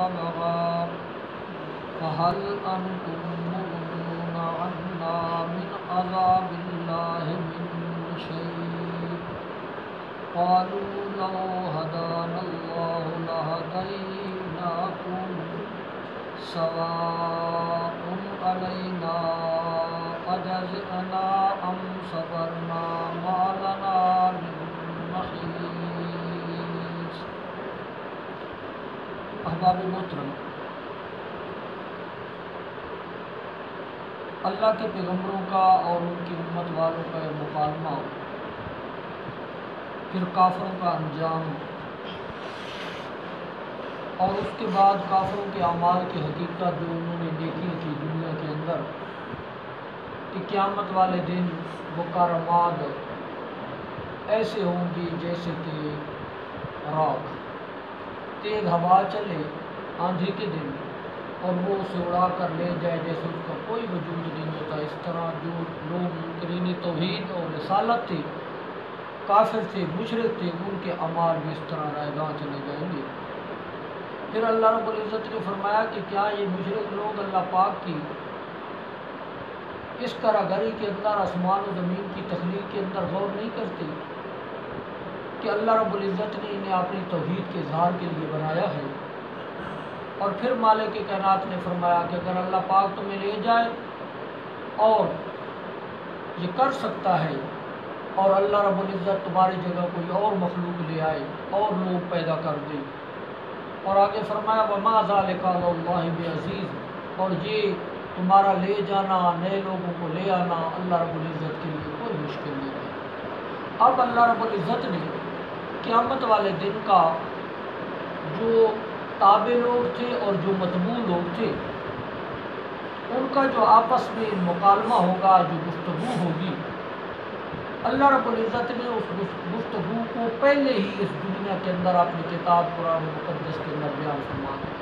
لها فهل أنتم مغنون عنا من عذاب الله من شيء قالوا لو هدانا الله لهديناكم سواء علينا أجزعنا أم صبرنا ما لنا من محيص۔ احباب محترم، اللہ کے پیغمبروں کا اور ان کی امت والوں کا مکالمہ، پھر کافروں کا انجام، اور اس کے بعد کافروں کے اعمال کی حقیقت جو انہوں نے دیکھی تھی دنیا کے اندر، کہ قیامت والے دن وہ کارآمد ایسے ہوں گی جیسے کہ راکھ، تیز ہوا چلے آندھی کے دن اور وہ اسے اڑا کر لے جائے جیسے اس کا کوئی وجود نہیں ہوتا۔ اس طرح جو لوگ منکرین توحید اور رسالت تھے، کافر تھے، مشرک تھے، ان کے اعمال بھی اس طرح رائگاں چلے جائیں گے۔ پھر اللہ رب العزت نے فرمایا کہ کیا یہ مشرک لوگ اللہ پاک کی اس کاراگری کے اندر، آسمان و زمین کی تخلیق کے اندر غور نہیں کرتے کہ اللہ رب العزت نے انہیں اپنی توحید کے اظہار کے لیے بنایا ہے؟ اور پھر مالک کائنات نے فرمایا کہ اگر اللہ پاک تمہیں لے جائے اور یہ کر سکتا ہے، اور اللہ رب العزت تمہاری جگہ کوئی اور مخلوق لے آئے اور لوگ پیدا کر دے، اور آگے فرمایا وَمَا ذَلِكَ عَلَى اللَّهِ بِعَزِيزٍ، اور یہ تمہارا لے جانا، نئے لوگوں کو لے آنا اللہ رب العزت کے لیے کوئی مشکل نہیں ہے۔ اب اللہ رب العزت نے قیامت والے دن کا جو تابع لوگ تھے اور جو متبوع لوگ تھے، ان کا جو آپس میں مکالمہ ہوگا، جو گفتگو ہوگی، اللہ رب العزت نے اس گفتگو کو پہلے ہی اس دنیا کے اندر اپنی کتاب قرآن مقدس کے اندر بیان فرما دیا۔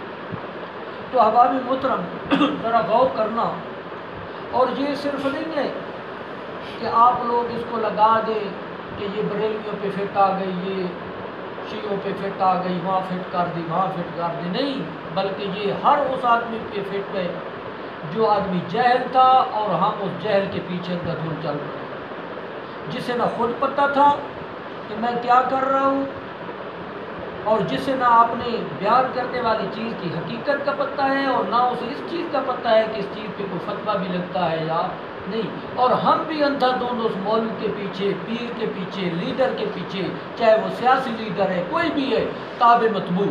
تو احباب محترم، ذرا غور کرنا، اور یہ صرف نہیں ہے کہ آپ لوگ اس کو لگا دیں کہ یہ بریلویوں پہ فٹ آ گئی، یہ شیعوں پہ فٹ آ گئی، وہاں فٹ کر دی، وہاں فٹ کر دی، نہیں، بلکہ یہ ہر اس آدمی پہ فٹ ہے جو آدمی جاہل تھا اور ہم اس جہل کے پیچھے اندھدھن چل رہے ہیں، جسے نہ خود پتہ تھا کہ میں کیا کر رہا ہوں، اور جسے نہ اپنے بیان کرنے والی چیز کی حقیقت کا پتہ ہے، اور نہ اسے اس چیز کا پتہ ہے کہ اس چیز پہ کوئی فتویٰ بھی لگتا ہے یا نہیں، اور ہم بھی اندھدھن اس مولوی کے پیچھے، پیر کے پیچھے، لیڈر کے پیچھے، چاہے وہ سیاسی لیڈر ہے، کوئی بھی ہے، تابع متبوع،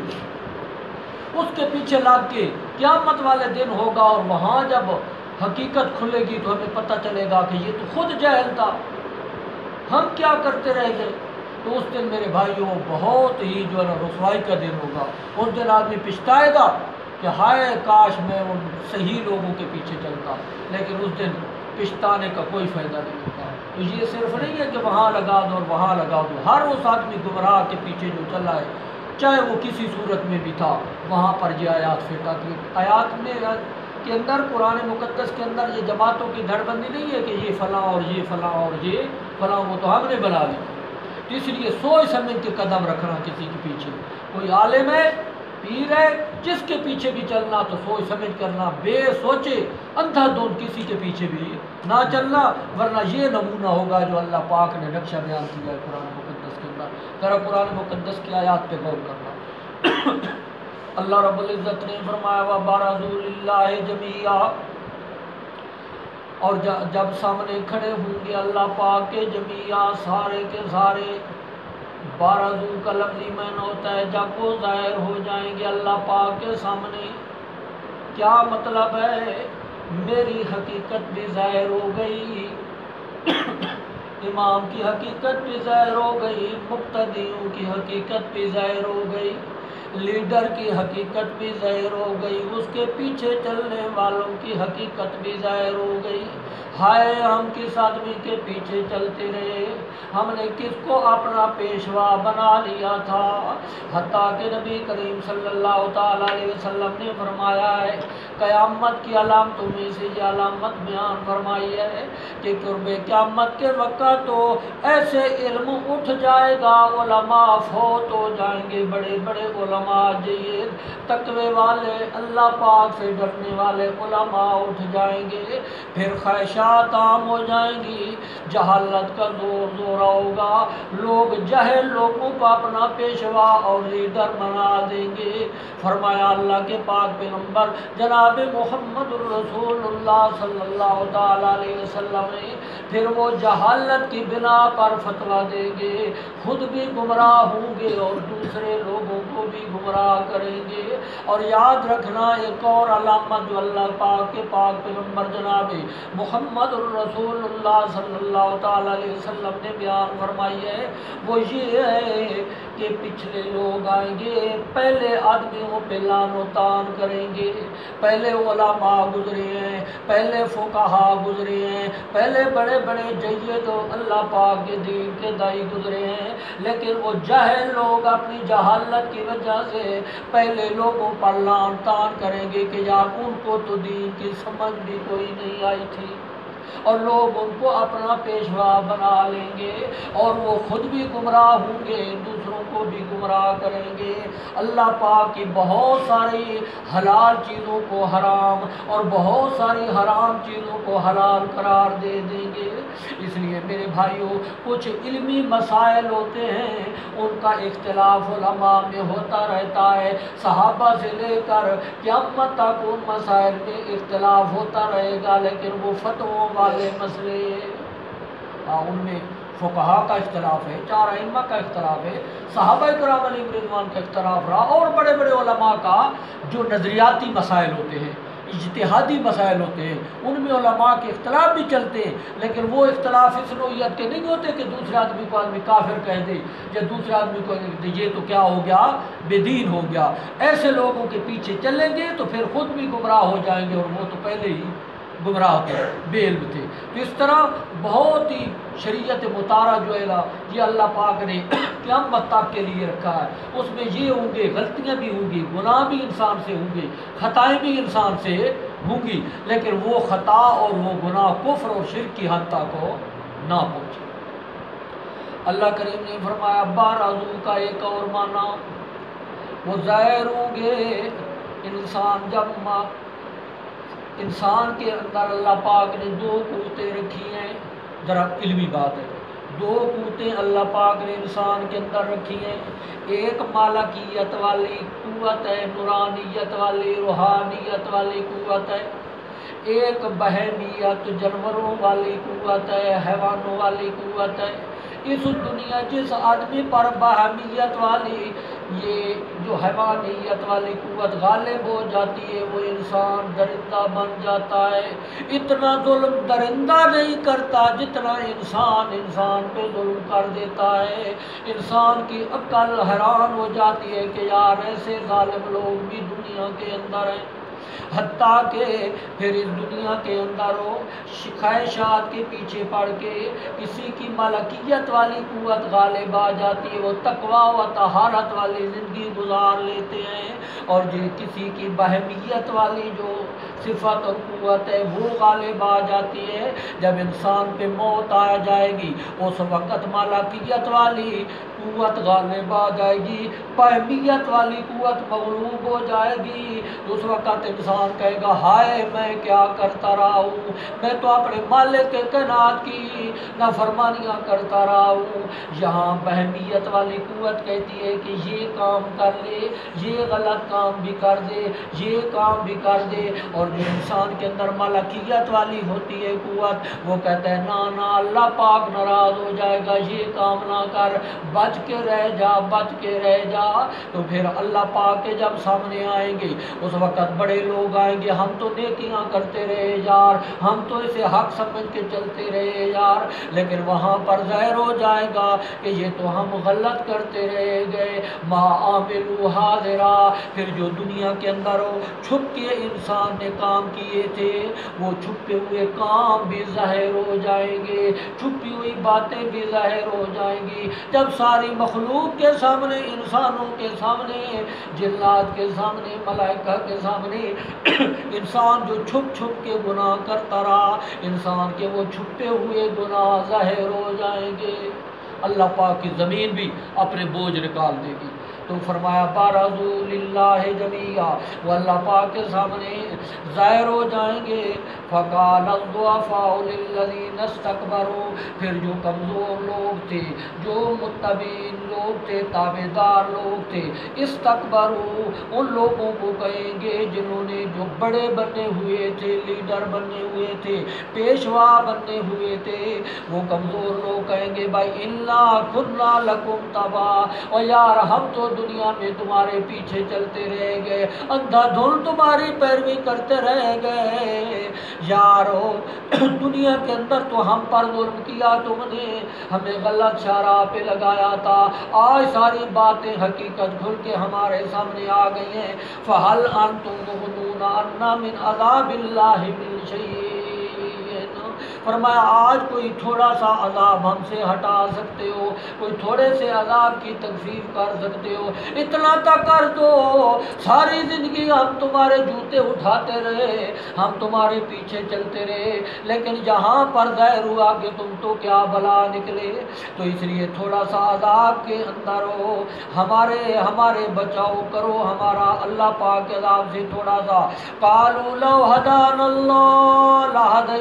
اس کے پیچھے لگ کے قیامت والے دن ہوگا، اور وہاں جب حقیقت کھلے گی تو ہمیں پتہ چلے گا کہ یہ تو خود جاہل تھا، ہم کیا کرتے رہ گئے۔ تو اس دن میرے بھائیوں بہت ہی جو ہے نا رسوائی کا دن ہوگا۔ اس دن آدمی پچھتائے گا کہ ہائے کاش میں ان صحیح لوگوں کے پیچھے چلتا، لیکن اس دن پچھتانے کا کوئی فائدہ نہیں ہوتا۔ تو یہ صرف نہیں ہے کہ وہاں لگا دو اور وہاں لگا دو، ہر اس آدمی گمراہ کے پیچھے جو چلا ہے، چاہے وہ کسی صورت میں بھی تھا، وہاں پر یہ آیات فٹ آتی ہے۔ آیات میں کے اندر، قرآن مقدس کے اندر یہ جماعتوں کی دھڑ بندی نہیں ہے کہ یہ فلاں اور یہ فلاں اور یہ فلاں، وہ تو ہم نے بنا لی۔ تو اس لیے سوچ سمجھ کے قدم رکھنا کسی کے پیچھے، کوئی عالم ہے، پیر ہے، جس کے پیچھے بھی چلنا تو سوچ سمجھ کرنا، بے سوچے اندھا دھند کسی کے پیچھے بھی نہ چلنا، ورنہ یہ نمونہ ہوگا جو اللہ پاک نے نقشہ بیان کیا ہے قرآن مقدس کے اندر۔ ذرا قرآن مقدس کی آیات پہ غور کرنا۔ اللہ رب العزت نے فرمایا وَبَرَزُوا لِلَّهِ جَمِيعًا، اور جب سامنے کھڑے ہوں گے اللہ پاک کے جمیعہ، سارے کے سارے، بارزو کا لفظی معنی ہوتا ہے جب وہ ظاہر ہو جائیں گے اللہ پاک کے سامنے۔ کیا مطلب ہے؟ میری حقیقت بھی ظاہر ہو گئی، امام کی حقیقت بھی ظاہر ہو گئی، مقتدیوں کی حقیقت بھی ظاہر ہو گئی، لیڈر کی حقیقت بھی ظاہر ہو گئی، اس کے پیچھے چلنے والوں کی حقیقت بھی ظاہر ہو گئی۔ ہائے ہم کس آدمی کے پیچھے چلتے رہے، ہم نے کس کو اپنا پیشوا بنا لیا تھا۔ حتیٰ کہ نبی کریم صلی اللہ تعالیٰ علیہ وسلم نے فرمایا ہے، قیامت کی علامتوں میں سے یہ علامت بیان فرمائی ہے کہ قرب قیامت کے وقت تو ایسے علم اٹھ جائے گا، علماء فوت ہو جائیں گے، بڑے بڑے علماء جید تقوی والے اللہ پاک سے ڈرنے والے علماء اٹھ جائیں گے، پھر خواہشات عام ہو جائیں گی، جہالت کا زور ہوگا، لوگ جاہل لوگوں کو اپنا پیشوا اور لیڈر بنا دیں گے۔ فرمایا اللہ کے پاک پیغمبر جناب محمد الرسول اللہ صلی اللہ تعالیٰ علیہ وسلم نے پھر وہ جہالت کی بنا پر فتویٰ دیں گے، خود بھی گمراہ ہوں گے اور دوسرے لوگوں کو بھی گمراہ کریں گے۔ اور یاد رکھنا ایک اور علامت جو اللہ پاک کے پاک پیغمبر جناب محمد الرسول اللہ صلی اللہ تعالیٰ علیہ وسلم نے بیان فرمائی ہے، وہ یہ ہے کہ پچھلے لوگ آئیں گے، پہلے آدمیوں پہ لعن و طعن کریں گے، پہلے علماء گزرے ہیں، پہلے فقہاء گزرے ہیں، پہلے بڑے بڑے جید و اللہ پاک کے دین کے دائی گزرے ہیں، لیکن وہ جاہل لوگ اپنی جہالت کی وجہ سے پہلے لوگوں پر لعن طعن کریں گے کہ یار ان کو تو دین کی سمجھ بھی کوئی نہیں آئی تھی، اور لوگ ان کو اپنا پیشوا بنا لیں گے اور وہ خود بھی گمراہ ہوں گے، دوسروں کو بھی گمراہ کریں گے۔ اللہ پاک کی بہت ساری حلال چیزوں کو حرام اور بہت ساری حرام چیزوں کو حلال قرار دے دیں گے۔ اس لیے میرے بھائیوں، کچھ علمی مسائل ہوتے ہیں، ان کا اختلاف علماء میں ہوتا رہتا ہے، صحابہ سے لے کر قیامت تک ان مسائل میں اختلاف ہوتا رہے گا، لیکن وہ فتووں والے مسئلے ان میں فقہاء کا اختلاف ہے، چار ائمہ کا اختلاف ہے، صحابہ کرام علیہم رضوان کا اختلاف رہا، اور بڑے بڑے علماء کا جو نظریاتی مسائل ہوتے ہیں، اجتہادی مسائل ہوتے ہیں، ان میں علماء کے اختلاف بھی چلتے ہیں، لیکن وہ اختلاف اس نوعیت کے نہیں ہوتے کہ دوسرے آدمی کو آدمی کافر کہہ دے یا دوسرے آدمی کو کہہ دے یہ تو کیا ہو گیا، بے دین ہو گیا۔ ایسے لوگوں کے پیچھے چلیں گے تو پھر خود بھی گمراہ ہو جائیں گے، اور وہ تو پہلے ہی گمراہ تھے، بے علم تھے۔ تو اس طرح بہت ہی شریعت مطالعہ جو ہے نا، یہ اللہ پاک نے قیامت تک کے لیے رکھا ہے، اس میں یہ ہوں گے، غلطیاں بھی ہوں گی، گناہ بھی انسان سے ہوں گے، خطائیں بھی انسان سے ہوں گی، لیکن وہ خطا اور وہ گناہ کفر اور شرک کی حد تک کو نہ پہنچے۔ اللہ کریم نے فرمایا بارازو کا ایک اور معنی، وہ ظاہر ہوں گے انسان جب انسان کے اندر اللہ پاک نے دو قوتیں رکھی ہیں، ذرا علمی بات ہے، دو قوتیں اللہ پاک نے انسان کے اندر رکھی ہیں، ایک مالکیت والی قوت ہے، نورانیت والی روحانیت والی قوت ہے، ایک بہیمیت جانوروں والی قوت ہے، حیوانوں والی قوت ہے۔ اس دنیا جس آدمی پر بہیمیت والی یہ جو حیوانیت والی قوت غالب ہو جاتی ہے، وہ انسان درندہ بن جاتا ہے۔ اتنا ظلم درندہ نہیں کرتا جتنا انسان پہ ظلم کر دیتا ہے۔ انسان کی عقل حیران ہو جاتی ہے کہ یار ایسے ظالم لوگ بھی دنیا کے اندر ہیں، حتیٰ کہ پھر اس دنیا کے اندر وہ خواہشات کے پیچھے پڑ کے کسی کی ملکیت والی قوت غالب آ جاتی ہے، وہ تقویٰ و طہارت والی زندگی گزار لیتے ہیں، اور جو کسی کی بہیمیت والی جو صفت اور قوت ہے وہ غالب آ جاتی ہے۔ جب انسان پہ موت آ جائے گی اس وقت ملکیت والی قوت غالب آ جائے گی، بہیمیت والی قوت مغلوب ہو جائے گی، اس وقت انسان کہے گا ہائے میں کیا کرتا رہا ہوں، میں تو اپنے مالک کے کائنات کی نافرمانیاں کرتا رہا ہوں۔ یہاں بہیمیت والی قوت کہتی ہے کہ یہ کام کر لے، یہ غلط کام بھی کر دے، یہ کام بھی کر دے، اور جو انسان کے اندر ملکیت والی ہوتی ہے قوت، وہ کہتا ہے نا نا اللہ پاک ناراض ہو جائے گا، یہ کام نہ کر، بچ کے رہ جا، بچ کے رہ جا۔ تو پھر اللہ پاک کے جب سامنے آئیں گے اس وقت بڑے لوگ آئیں گے، ہم تو نیکیاں کرتے رہے یار، ہم تو اسے حق سمجھ کے چلتے رہے یار، لیکن وہاں پر ظاہر ہو جائے گا کہ یہ تو ہم غلط کرتے رہے گئے، मा आमिलू हाज़िरा, फिर जो दुनिया के अंदर छुप के इंसान ने काम किए थे वो छुपे हुए काम भी ज़ाहिर हो जाएंगे, छुपी हुई बातें भी ज़ाहिर हो जाएंगी। जब सारी मखलूक के सामने, इंसानों के सामने, जिन्नात के सामने, मलाइका के सामने इंसान जो छुप छुप के गुनाह करता रहा, इंसान के वो छुपे हुए गुनाह ज़ाहिर हो जाएंगे। अल्लाह पाक की ज़मीन भी अपने बोझ निकाल देगी। तो फरमाया बारज़ू लिल्लाहि जमीआ, वो अल्लाह पाक के सामने ज़ाहिर हो जाएंगे। फ़क़ाल अज़्ज़ुअफ़ाउ लिल्लज़ीना इस्तकबरू, फिर जो कमज़ोर लोग थे, जो मुत्तबीन लोग थे, ताबेदार लोग थे, इस्तकबरू उन लोगों को कहेंगे जिन्होंने जो बड़े बने हुए थे, लीडर बने हुए थे, पेशवा बने हुए थे, वो कमज़ोर लोग कहेंगे भाई इन्ना कुन्ना लकुम तबा, और यार हम तो दुनिया में तुम्हारे पीछे चलते रह गए, अंधाधुंध तुम्हारी पैरवी करते रह गए यारो। दुनिया के अंदर तो हम पर जुल्म किया तुमने, हमें गलत शराह पे लगाया था, आज सारी बातें हकीकत खुल के हमारे सामने आ गई हैं। फ़हल अंतुम मुग़नून अन्ना मिन अज़ाबिल्लाहि मिन शैइन, फरमाया आज कोई थोड़ा सा अज़ाब हमसे हटा सकते हो, कोई थोड़े से अज़ाब की तकफीफ कर सकते हो, इतना तक कर दो। सारी ज़िंदगी हम तुम्हारे जूते उठाते रहे, हम तुम्हारे पीछे चलते रहे, लेकिन जहाँ पर ज़ाहिर हुआ कि तुम तो क्या भला निकले, तो इसलिए थोड़ा सा अज़ाब के अंदर हो, हमारे बचाव करो, हमारा अल्लाह पाक के अज़ाब से थोड़ा सा। क़ालू लौ हदानल्लाह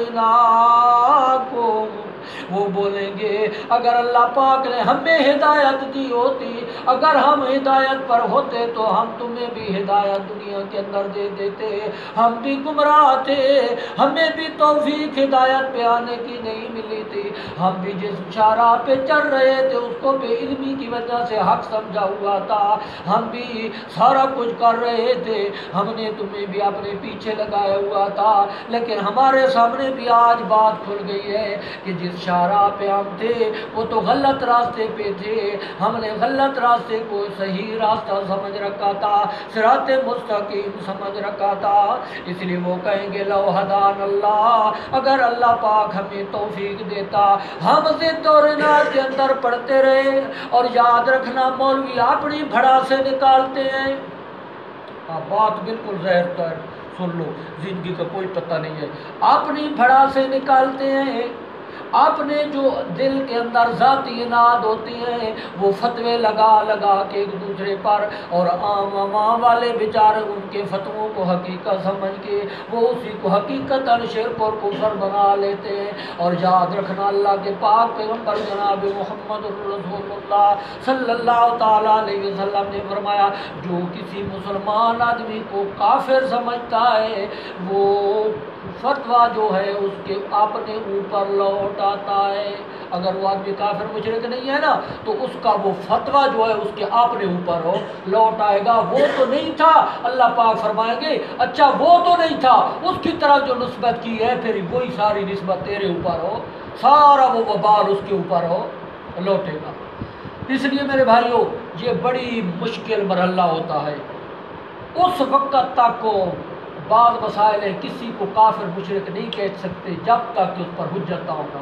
लहदैनाकुम, वो बोलेंगे अगर अल्लाह पाक ने हमें हिदायत दी होती, अगर हम हिदायत पर होते तो हम तुम्हें भी हिदायत दुनिया के अंदर दे देते, हम भी गुमराह थे, हमें भी तौफीक हिदायत पे आने की नहीं मिली थी, हम भी जिस शारा पे चल रहे थे उसको बेइल्मी की वजह से हक समझा हुआ था, हम भी सारा कुछ कर रहे थे, हमने तुम्हें भी अपने पीछे लगाया हुआ था, लेकिन हमारे सामने भी आज बात खुल गई है कि जिस शारा पे हम थे वो तो गलत रास्ते पे थे, हमने गलत रास्ते को सही रास्ता समझ रखा था, सिराते मुस्तकीम समझ रखा था। इसलिए वो कहेंगे लौ हदान अल्लाह, अगर अल्लाह पाक हमें तौफीक देता, हम ज़िद और इनाद के अंदर पढ़ते रहे। और याद रखना मौलवी अपनी भड़ा से निकालते हैं, बात बिल्कुल ज़हर तर सुन लो, ज़िंदगी का कोई पता नहीं है, अपनी भड़ा से निकालते हैं। अपने जो दिल के अंदर ज़ाती इनाद होती है वो फतवे लगा लगा के एक दूसरे पर, और आम वाले बेचारे उनके फतवों को हकीकत समझ के वो उसी को हकीकतन शिर्क और कुफर बना लेते हैं। और याद रखना अल्लाह के पाक पैगंबर जनाब मुहम्मद रसूलुल्लाह सल्लल्लाहु ताला अलैहि वसल्लम ने फरमाया जो किसी मुसलमान आदमी को काफिर समझता है वो फतवा जो है उसके अपने ऊपर लौट आता है। अगर वो आदमी काफिर मुशरिक नहीं है ना तो उसका वो फतवा जो है उसके अपने ऊपर हो लौट आएगा। वो तो नहीं था, अल्लाह पाक फरमाएंगे अच्छा वो तो नहीं था, उसकी तरफ जो निस्बत की है फिर वही सारी निस्बत तेरे ऊपर हो, सारा वो वबाल उसके ऊपर हो लौटेगा। इसलिए मेरे भाइयों ये बड़ी मुश्किल मरहला होता है। उस वक्त तक को बाद मसाइल है किसी को काफिर मुशरिक नहीं कह सकते जब तक कि उस पर हुज्जत ना हो।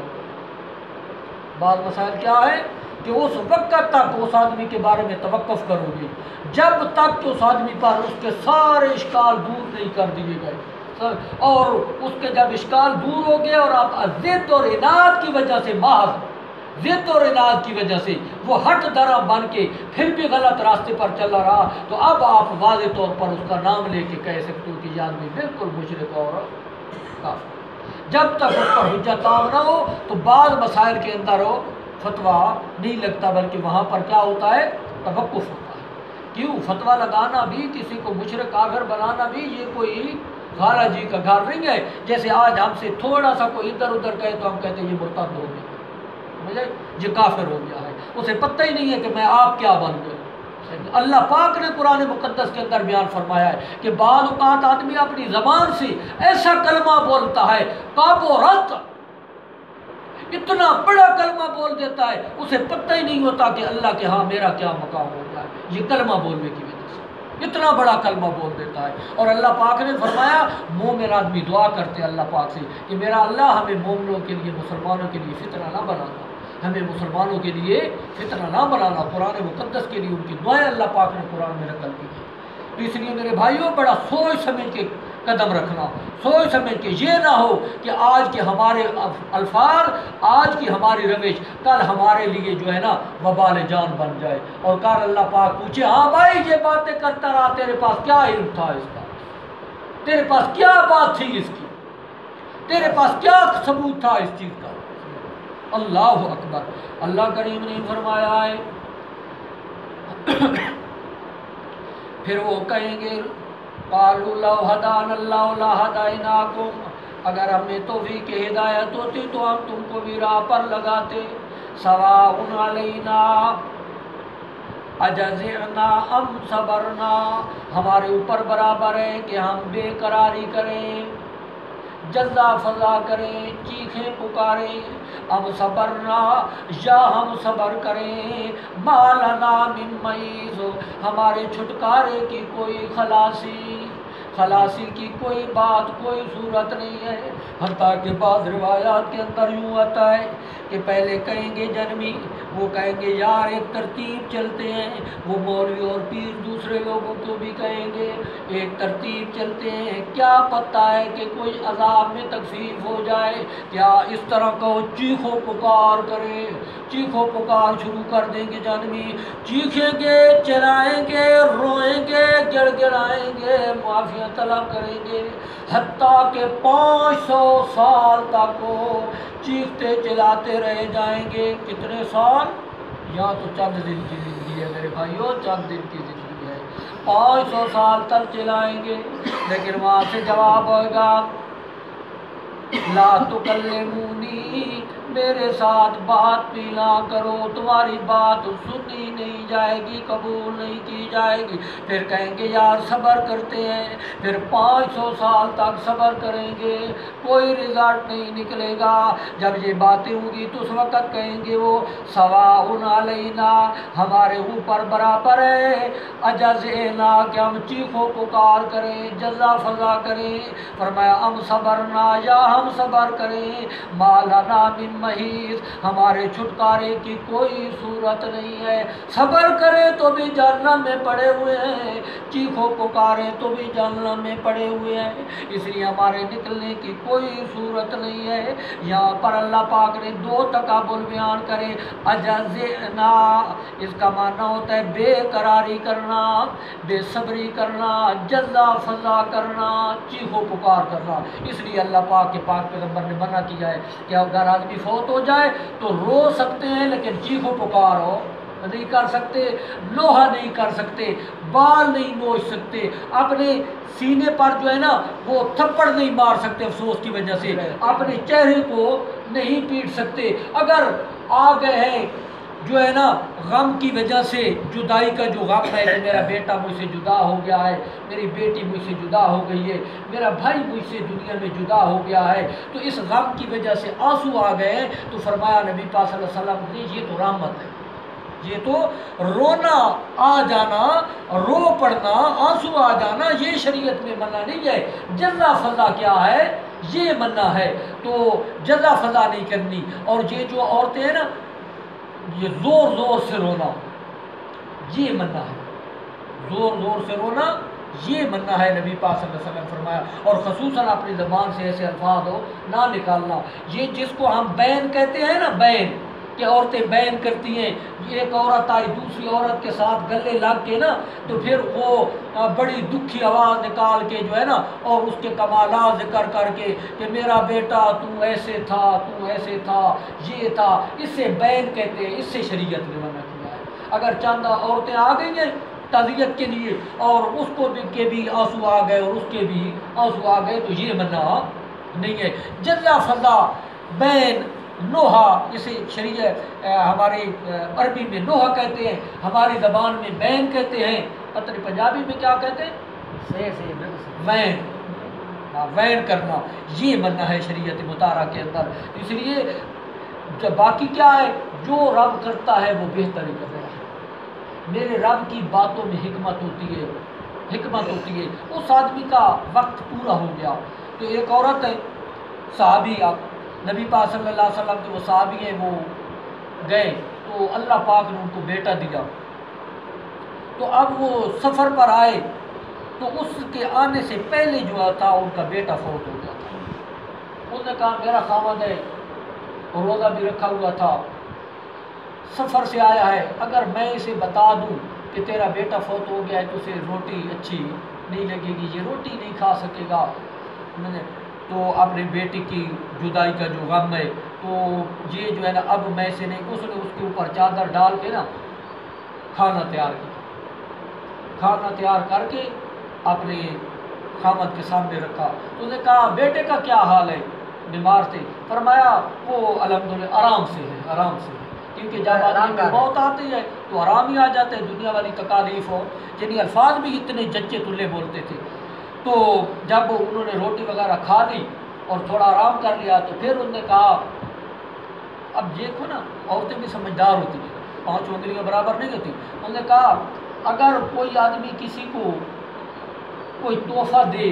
बाद मसाइल क्या है कि उस वक्त तक उस आदमी के बारे में तवक्कुफ करोगे जब तक कि उस आदमी पर उसके सारे इश्काल दूर नहीं कर दिए गए। और उसके जब इश्काल दूर हो गए और आप ज़िद और इनाद की वजह से, महज ज़िद और इनाद की वजह से वो हट दरा बन के फिर भी गलत रास्ते पर चला रहा, तो अब आप वाज़े तौर पर उसका नाम लेके कह सकते हो कि ये आदमी बिल्कुल मुशरिक और काफिर। जब तक उस पर हुज्जत ना हो तो बाद मसाइल के अंदर हो फतवा नहीं लगता, बल्कि वहाँ पर क्या होता है तवक्कुफ होता है। क्यों? फतवा लगाना भी, किसी को मुशरिक काफिर बनाना भी ये कोई खाला जी का घर नहीं है। जैसे आज हमसे थोड़ा सा कोई इधर उधर कहे तो हम कहते हैं ये मुर्तद हो गया, ये काफिर हो गया है, उसे पता ही नहीं है कि मैं आप क्या बन गए। अल्लाह पाक ने कुरान मुकद्दस के अंदर बयान फरमाया है कि बाज़ औक़ात आदमी अपनी ज़बान से ऐसा कलमा बोलता है काबोरत, اتنا بڑا کلمہ بول دیتا ہے، اسے پتہ ہی نہیں ہوتا کہ اللہ کے ہاں میرا کیا مقام ہوگا، یہ کلمہ بولنے کی وجہ سے اتنا بڑا کلمہ بول دیتا ہے۔ اور اللہ پاک نے فرمایا مومن آدمی دعا کرتے ہیں اللہ پاک سے کہ میرا اللہ ہمیں مومنوں کے لیے، مسلمانوں کے لیے فتنہ نہ بنانا، ہمیں مسلمانوں کے لیے فتنہ نہ بنانا۔ قرآن مقدس کے لیے ان کی دعائیں اللہ پاک نے قرآن میں نقل کی ہیں۔ تو اس لیے میرے بھائیوں بڑا سوچ سمجھ کے قدم رکھنا، سوچ سمجھ کے، یہ نہ ہو کہ آج کے ہمارے الفاظ، آج کی ہماری روش کل ہمارے لیے جو ہے نا وبال جان بن جائے، اور کل اللہ پاک پوچھے ہاں بھائی یہ باتیں کرتا رہا، تیرے پاس کیا علم تھا اس کا، تیرے پاس کیا بات تھی اس کی، تیرے پاس کیا ثبوت تھا اس چیز کا۔ اللہ اکبر۔ اللہ کریم نے فرمایا ہے پھر وہ کہیں گے قالوا لو ہدانا اللہ لہدیناکم، اگر ہمیں توفیق ہدایت ہوتی تو ہم تم کو بھی راہ پر لگاتے۔ سواء علینا اجزعنا ام صبرنا، ہمارے اوپر برابر ہے کہ ہم بے قراری کریں، جزا فضا کریں، چیخیں پکاریں، ام صبرنا یا ہم صبر کریں، ما لنا من محیص، ہمارے چھٹکارے کی کوئی خلاصی کی کوئی بات، کوئی صورت نہیں ہے۔ حتیٰ کہ بعض روایات کے اندر یوں آتا ہے کہ پہلے کہیں گے جنمی، وہ کہیں گے یار ایک ترتیب چلتے ہیں، وہ مولوی اور پیر دوسرے لوگوں کو بھی کہیں گے ایک ترتیب چلتے ہیں، کیا پتہ ہے کہ کوئی عذاب میں تکفیف ہو جائے، کیا اس طرح کہو چیخو پکار کرے، چیخو پکار شروع کر دیں گے جانمی، چیخیں گے، چلائیں گے، روئیں گے، گڑ گڑائیں گے، معافیاں طلب کریں گے، حتیٰ کہ 500 سال تک وہ چیختے چلاتے رہ جائیں گے۔ کتنے سال؟ یہاں تو چند دن کی زندگی ہے میرے بھائیوں، چند دن کی زندگی ہے، 500 سال تک چلائیں گے، لیکن وہاں سے جواب ہوگا لا تکلمونی، میرے ساتھ بات بھی نہ کرو، تمہاری بات سنی نہیں جائے گی، قبول نہیں کی جائے گی۔ پھر کہیں گے یار صبر کرتے ہیں، پھر 500 سال تک صبر کریں گے، کوئی رزلٹ نہیں نکلے گا۔ جب یہ باتیں ہوں گی تو اس وقت کہیں گے وہ سواء علینا، ہمارے اوپر برابر ہے، اجزعنا، کہ ہم چیخو پکار کریں، جزا فضا کریں۔ فرمایا ام صبرنا، یا ہم صبر کریں، ما لنا من محیص، ہمارے چھٹکارے کی کوئی صورت نہیں ہے۔ صبر کریں تو بھی جہنم میں پڑے ہوئے ہیں، چیخو پکاریں تو بھی جہنم میں پڑے ہوئے ہیں، اس لیے ہمارے نکلنے کی کوئی صورت نہیں ہے۔ یہاں پر اللہ پاک نے 2 تقابل بیان کرے، اجزعنا، اس کا معنی ہوتا ہے بے قراری کرنا، بے صبری کرنا، جزا فضا کرنا، چیخو پکار کرنا۔ اس لیے اللہ پاک کے پاک پیغمبر نے منع کیا ہے کہ اگر آدمی فوت ہو جائے تو رو سکتے ہیں لیکن چیخو پکار ہو نہیں کر سکتے، لوہا نہیں کر سکتے، بال نہیں نوچ سکتے، اپنے سینے پر جو ہے نا وہ تھپڑ نہیں مار سکتے افسوس کی وجہ سے، اپنے چہرے کو نہیں پیٹ سکتے۔ اگر آ گئے ہیں جو ہے نا غم کی وجہ سے، جدائی کا جو غم ہے کہ میرا بیٹا مجھ سے جدا ہو گیا ہے، میری بیٹی مجھ سے جدا ہو گئی ہے، میرا بھائی مجھ سے دنیا میں جدا ہو گیا ہے، تو اس غم کی وجہ سے آنسو آ گئے ہیں، تو فرمایا نبی پاک صلی اللہ علیہ وسلم نے یہ تو رحمت ہے، یہ تو رونا آ جانا، رو پڑنا، آنسو آ جانا، یہ شریعت میں منع نہیں ہے۔ جزا فضا کیا ہے؟ یہ منع ہے، تو جزا فضا نہیں کرنی۔ اور یہ جو عورتیں ہیں نا یہ زور زور سے رونا، یہ منع ہے، زور زور سے رونا یہ منع ہے، نبی پاک صلی اللہ علیہ وسلم فرمایا۔ اور خصوصاً اپنی زبان سے ایسے الفاظ ہو نہ نکالنا، یہ جس کو ہم بین کہتے ہیں نا، بین، کہ عورتیں بین کرتی ہیں، ایک عورت آئی دوسری عورت کے ساتھ گلے لگ کے نا تو پھر وہ بڑی دکھی آواز نکال کے جو ہے نا اور اس کے کمالات ذکر کر کے کہ میرا بیٹا تو ایسے تھا، تو ایسے تھا، یہ تھا، اس سے بین کہتے ہیں، اس سے شریعت نے منع کیا ہے۔ اگر چند عورتیں آ گئی ہیں تعزیت کے لیے اور اس کو کے بھی آنسو آ گئے اور اس کے بھی آنسو آ گئے تو یہ منع نہیں ہے۔ جزا فضا، بین، نوحہ، اسے شریعت ہمارے عربی میں نوحہ کہتے ہیں، ہماری زبان میں بین کہتے ہیں، پتہ نہیں پنجابی میں کیا کہتے ہیں، وین، وین کرنا، یہ منع ہے شریعت مطالعہ کے اندر۔ اس لیے جب باقی کیا ہے، جو رب کرتا ہے وہ بہتر ہی کر رہا ہے۔ میرے رب کی باتوں میں حکمت ہوتی ہے، حکمت ہوتی ہے۔ اس آدمی کا وقت پورا ہو گیا تو ایک عورت ہے صحابی، نبی پاک صلی اللہ علیہ وسلم کے وہ صحابی ہیں، وہ گئے تو اللہ پاک نے ان کو بیٹا دیا، تو اب وہ سفر پر آئے تو اس کے آنے سے پہلے جو تھا ان کا بیٹا فوت ہو گیا تھا۔ انہوں نے کہا میرا خاوند ہے، روزہ بھی رکھا ہوا تھا، سفر سے آیا ہے، اگر میں اسے بتا دوں کہ تیرا بیٹا فوت ہو گیا ہے تو اسے روٹی اچھی نہیں لگے گی، یہ روٹی نہیں کھا سکے گا، تو اپنے بیٹے کی جدائی کا جو غم ہے، تو یہ جو ہے نا اب میں سے نہیں، اس نے اس کے اوپر چادر ڈال کے نا کھانا تیار کیا، کھانا تیار کر کے اپنے خامد کے سامنے رکھا۔ تو انہوں نے کہا بیٹے کا کیا حال ہے، بیمار تھے؟ فرمایا وہ الحمدللہ آرام سے ہے، آرام سے ہے، کیونکہ جب آدمی میں موت آتی ہے تو آرام ہی آ جاتے ہیں، دنیا والی تکالیف ہو، یعنی الفاظ بھی اتنے جچے تلے بولتے تھے۔ تو جب انہوں نے روٹی وغیرہ کھا لی اور تھوڑا آرام کر لیا تو پھر انہوں نے کہا، اب دیکھو نا عورتیں بھی سمجھدار ہوتی ہیں، 5 انگلیاں برابر نہیں ہوتی، انہوں نے کہا اگر کوئی آدمی کسی کو کوئی تحفہ دے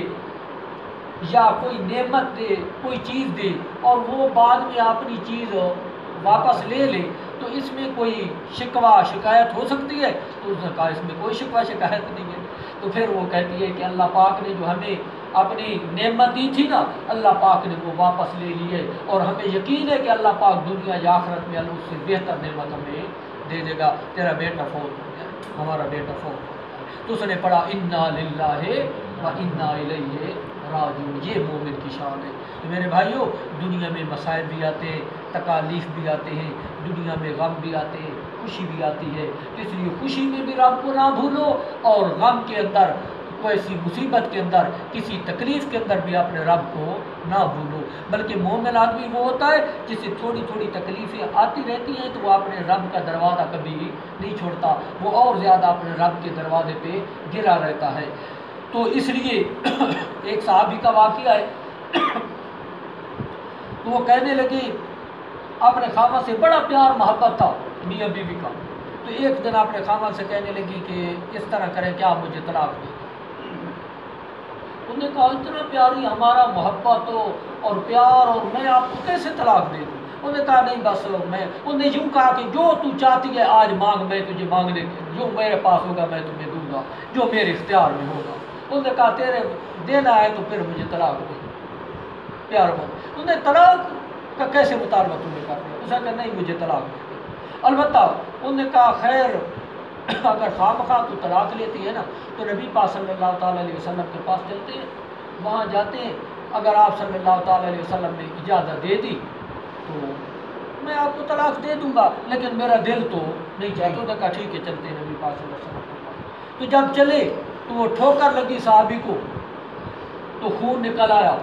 یا کوئی نعمت دے، کوئی چیز دے اور وہ بعد میں اپنی چیز واپس لے لے تو اس میں کوئی شکوہ شکایت ہو سکتی ہے؟ تو اس نے کہا اس میں کوئی شکوہ شکایت نہیں ہے۔ تو پھر وہ کہتی ہے کہ اللہ پاک نے جو ہمیں اپنی نعمت دی تھی نا، اللہ پاک نے وہ واپس لے لی ہے، اور ہمیں یقین ہے کہ اللہ پاک دنیا یا آخرت میں اللہ اس سے بہتر نعمت ہمیں دے دے گا۔ تیرا بیٹا فوت ہو گیا، ہمارا بیٹا فوت ہو گیا۔ تو اس نے پڑھا انا للہ و انا الیہ راجعون، یہ مومن کی شان ہے۔ تو میرے بھائیوں، دنیا میں مسائل بھی آتے ہیں، تکالیف بھی آتے ہیں، دنیا میں غم بھی آتے ہیں، خوشی بھی آتی ہے، اس لیے خوشی میں بھی رب کو نہ بھولو، اور غم کے اندر کوئی ایسی مصیبت کے اندر، کسی تکلیف کے اندر بھی اپنے رب کو نہ بھولو۔ بلکہ مومن آدمی وہ ہوتا ہے جسے تھوڑی تھوڑی تکلیفیں آتی رہتی ہیں تو وہ اپنے رب کا دروازہ کبھی نہیں چھوڑتا، وہ اور زیادہ اپنے رب کے دروازے پہ گرا رہتا ہے۔ تو اس لیے ایک صحابی کا واقعہ ہے، تو وہ کہنے لگے اپنے خاوند سے بڑا پیار محبت تھا میاں بیوی کا، تو ایک دن اپنے خاوند سے کہنے لگی کہ اس طرح کریں کہ آپ مجھے طلاق دیں۔ انہوں نے کہا اتنا پیاری ہمارا محبت ہو اور پیار، اور میں آپ کو کیسے طلاق دے دوں؟ انہوں نے کہا نہیں بس میں، انہوں نے یوں کہا کہ جو تو چاہتی ہے آج مانگ، میں تجھے مانگنے، جو میرے پاس ہوگا میں تمہیں دوں گا، جو میرے اختیار میں ہوگا۔ انہوں نے کہا تیرے دینا ہے تو پھر مجھے طلاق دے، پیار مند۔ انہوں نے طلاق کا کیسے مطالبہ تمہیں کر دیا؟ اس نے کہا نہیں مجھے طلاق دے۔ البتہ انہوں نے کہا خیر اگر خواہ تو طلاق لیتی ہے نا تو نبی پاک صلی اللہ تعالیٰ علیہ وسلم کے پاس چلتے ہیں، وہاں جاتے ہیں، اگر آپ صلی اللہ تعالیٰ علیہ وسلم نے اجازت دے دی تو میں آپ کو طلاق دے دوں گا، لیکن میرا دل تو نہیں چاہتا۔ انہوں نے کہا ٹھیک ہے چلتے ہیں نبی پاک صلی اللہ علیہ وسلم کے پاس۔ تو جب چلے تو وہ ٹھوکر لگی صحابی کو تو خون نکل آیا،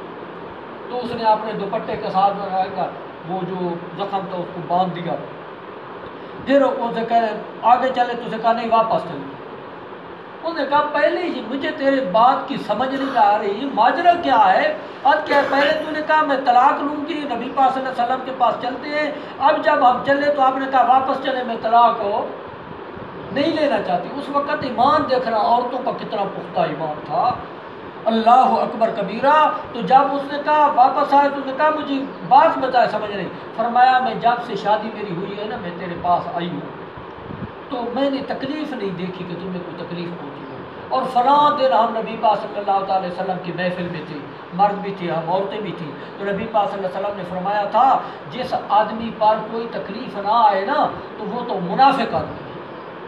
تو اس نے اپنے دوپٹے کے ساتھ وہ جو زخم تھا اس کو باندھ دیا، پھر اسے کہہ رہے آگے چلے تو اسے کہا نہیں واپس چلے۔ انہوں نے کہا پہلے ہی مجھے تیرے بات کی سمجھ نہیں آ رہی، ماجرا کیا ہے؟ اب کیا پہلے تو نے کہا میں طلاق لوں گی، نبی پاک صلی اللہ علیہ وسلم کے پاس چلتے ہیں، اب جب ہم چلے تو آپ نے کہا واپس چلے، میں طلاق نہیں لینا چاہتی۔ اس وقت ایمان دیکھ رہا عورتوں کا کتنا پختہ ایمان تھا، اللہ اکبر کبیرہ۔ تو جب اس نے کہا واپس آئے تو اس نے کہا مجھے بات بتائے سمجھ نہیں، فرمایا میں جب سے شادی میری ہوئی ہے نا میں تیرے پاس آئی ہوں تو میں نے تکلیف نہیں دیکھی کہ تمہیں کوئی تکلیف پہنچی ہو، اور فلاں دن ہم نبی پاک صلی اللہ تعالی وسلم کی محفل میں تھے، مرد بھی تھے ہم عورتیں بھی تھیں، تو نبی پاک صلی اللہ علیہ وسلم نے فرمایا تھا جس آدمی پر کوئی تکلیف نہ آئے نا تو وہ تو منافق آدمی ہے،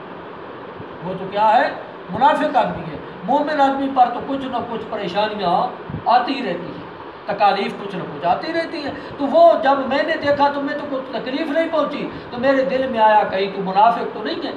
وہ تو کیا ہے؟ منافق آدمی ہے۔ مومن آدمی پر تو کچھ نہ کچھ پریشانیاں آتی ہی رہتی ہیں، تکالیف کچھ نہ کچھ آتی رہتی ہیں۔ تو وہ جب میں نے دیکھا تمہیں تو کچھ تکلیف نہیں پہنچی تو میرے دل میں آیا کہیں تو منافق تو نہیں ہے،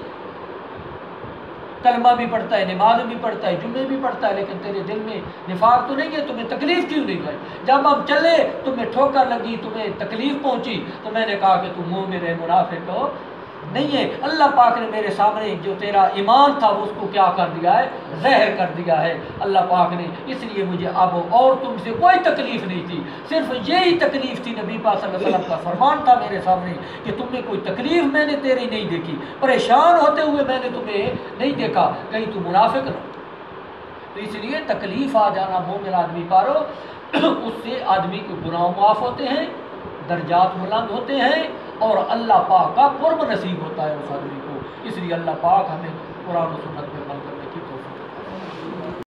کلمہ بھی پڑھتا ہے، نماز بھی پڑھتا ہے، جمعے بھی پڑھتا ہے، لیکن تیرے دل میں نفاق تو نہیں ہے، تمہیں تکلیف کیوں نہیں گئی؟ جب ہم چلے تمہیں ٹھوکر لگی، تمہیں تکلیف پہنچی، تو میں نے کہا کہ تم مومن ہے منافق نہیں ہے۔ اللہ پاک نے میرے سامنے جو تیرا ایمان تھا اس کو کیا کر دیا ہے، زہر کر دیا ہے اللہ پاک نے، اس لیے مجھے اب اور تم سے کوئی تکلیف نہیں تھی، صرف یہی تکلیف تھی۔ نبی پاک صلی اللہ علیہ وسلم کا فرمان تھا میرے سامنے کہ تم نے کوئی تکلیف میں نے تیری نہیں دیکھی، پریشان ہوتے ہوئے میں نے تمہیں نہیں دیکھا، کہیں تو منافق نہ۔ تو اس لیے تکلیف آ جانا مومن آدمی پارو، اس سے آدمی کے گناہ معاف ہوتے ہیں، درجات بلند ہوتے ہیں، اور اللہ پاک کا قرب نصیب ہوتا ہے اس آدمی کو۔ اس لیے اللہ پاک ہمیں قرآن و سنت میں